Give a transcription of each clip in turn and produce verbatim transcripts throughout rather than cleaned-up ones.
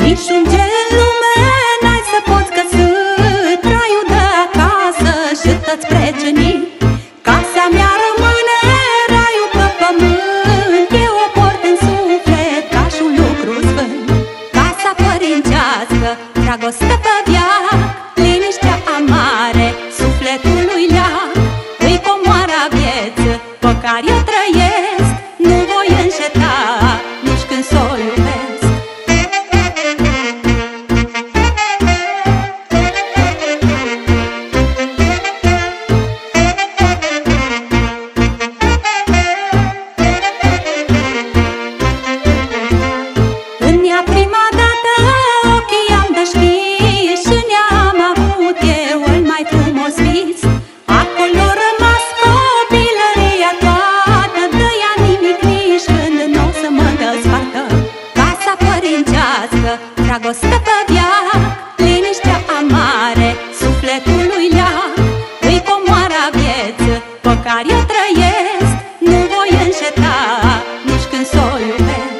Niciun gen în lume n-ai să poți găsi traiul de acasă și să-ți preceni. Casa mea rămâne raiul pe pământ, eu o port în suflet ca și un lucru sfânt. Casa părintească, dragoste pe viac, liniștea amare, sufletul lui leac. Îi comoara vieță pe care eu trăiesc, nu voi înceta nici când s-o iubesc. În ea prima dată ochii am deschis și ne-am avut eu cel mai frumos vis. Acolo rămas copilăria toată, de ea nimic nici când n-o să mă dezpartă. Casa părintească, dragoste pe viac, liniștea amare, sufletul lui leac. Îi comoara vieță pe care eu trăiesc, nu voi înceta nici când s-o iubesc.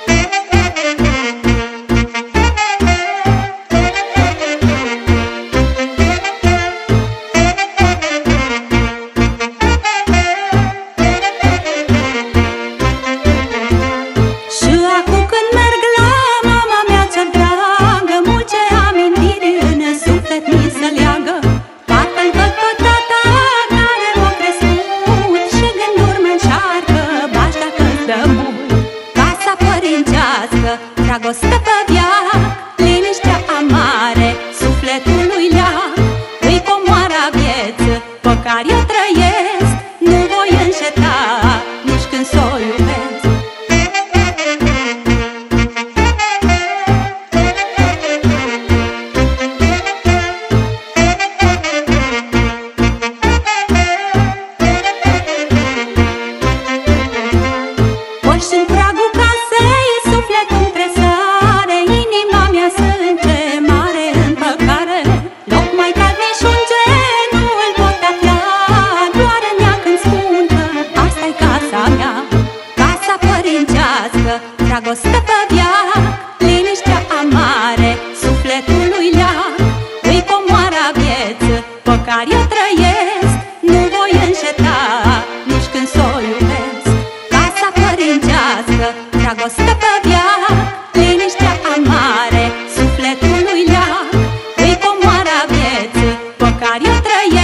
Și acum când merg la mama mea cea dragă, multe amintiri în suflet mi se leagă. Tatăl văd pe tata care m-a crescut și gânduri mă încearcă, bași dacă-ți dă mult. Casa părintească, dragoste pe viac, liniștea amare, sufletul lui leac. Îi comoara vieță pe care eu trăiesc, nu voi înceta nici când s-o iubesc. Poși în pragul casei, sufletul presare, inima mea sânge mare împăcare. Loc mai cald niciun gen nu îl pot afla, doar în ea când spun că asta-i casa mea. Casa părintească, dragoste pe viac, liniștea amare, sufletul lui leac. Îi comoara vieță pe care eu trăiesc, nu voi înceta nici când s-o iubesc. Casa părintească, dragoste pe viac, liniștea amare, sufletul lui leac. Îi comoara vieță pe care eu trăiesc.